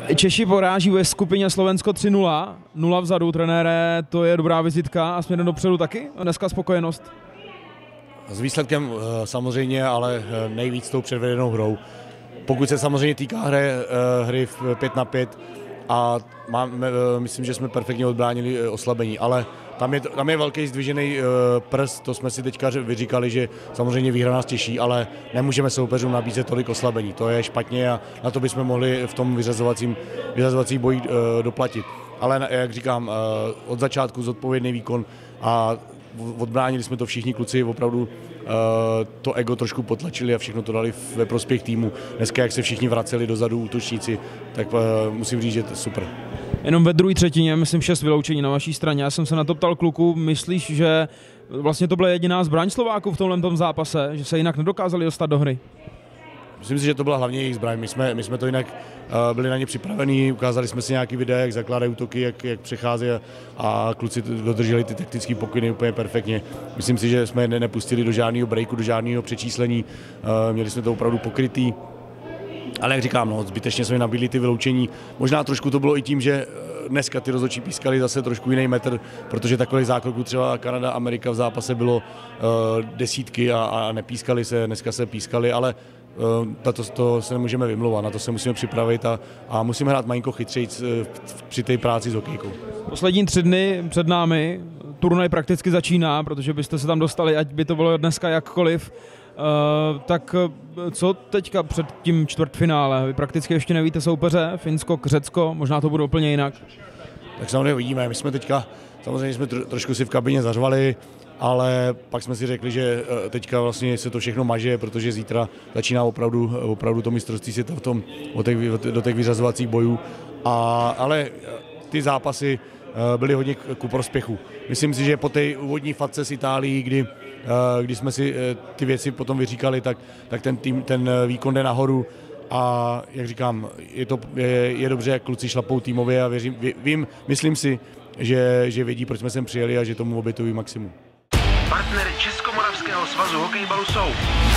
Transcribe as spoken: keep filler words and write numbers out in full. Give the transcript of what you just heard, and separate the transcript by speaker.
Speaker 1: Češi poráží ve skupině Slovensko tři nula, nula vzadu, trenére, to je dobrá vizitka a směrem dopředu taky? Dneska spokojenost?
Speaker 2: S výsledkem samozřejmě, ale nejvíc tou předvedenou hrou. Pokud se samozřejmě týká hry, hry v pět na pět, a máme, myslím, že jsme perfektně odbránili oslabení, ale tam je, tam je velký zdvižený prst, to jsme si teďka vyříkali, že samozřejmě výhra nás těší, ale nemůžeme soupeřům nabízet tolik oslabení, to je špatně a na to bychom mohli v tom vyřazovacím, vyřazovacím boji doplatit. Ale jak říkám, od začátku zodpovědný výkon a odbránili jsme to všichni kluci, opravdu to ego trošku potlačili a všechno to dali ve prospěch týmu. Dneska, jak se všichni vraceli dozadu útočníci, tak musím říct, že to je super.
Speaker 1: Jenom ve druhé třetině, myslím, šest vyloučení na vaší straně. Já jsem se na to ptal kluku, myslíš, že vlastně to byla jediná zbraň Slováků v tomhle tom zápase, že se jinak nedokázali dostat do hry?
Speaker 2: Myslím si, že to byla hlavně jejich zbraň. My jsme, my jsme to jinak uh, byli na ně připravení, ukázali jsme si nějaký videa, jak zakládají útoky, jak, jak přechází a, a kluci dodrželi ty taktické pokyny úplně perfektně. Myslím si, že jsme je nepustili do žádného breaku, do žádného přečíslení, uh, měli jsme to opravdu pokrytý. Ale jak říkám, no, zbytečně jsme nabídli ty vyloučení. Možná trošku to bylo i tím, že dneska ty rozhodčí pískali zase trošku jiný metr, protože takových zákroků třeba Kanada, Amerika v zápase bylo uh, desítky a, a nepískali se, dneska se pískali, ale uh, to, to se nemůžeme vymlouvat, na to se musíme připravit a, a musíme hrát malinko chytřejc při té práci s hokejkou.
Speaker 1: Poslední tři dny před námi, turnaj prakticky začíná, protože byste se tam dostali, ať by to bylo dneska jakkoliv. Uh, tak co teďka před tím čtvrtfinále? Vy prakticky ještě nevíte soupeře, Finsko, Řecko, možná to bude úplně jinak.
Speaker 2: Tak samozřejmě uvidíme, my jsme teďka, samozřejmě jsme tro, trošku si v kabině zařvali, ale pak jsme si řekli, že teďka vlastně se to všechno maže, protože zítra začíná opravdu, opravdu to mistrovství světa v tom, do těch, do těch vyřazovacích bojů, a, ale ty zápasy byly hodně ku prospěchu. Myslím si, že po té úvodní fatce s Itálií, kdy, kdy jsme si ty věci potom vyříkali, tak, tak ten, tým, ten výkon jde nahoru a jak říkám, je, to, je, je dobře, jak kluci šlapou týmově a věřím, vím, myslím si, že, že vědí, proč jsme sem přijeli a že tomu obětují maximum.
Speaker 3: Partnery Českomoravského svazu hokejbalu jsou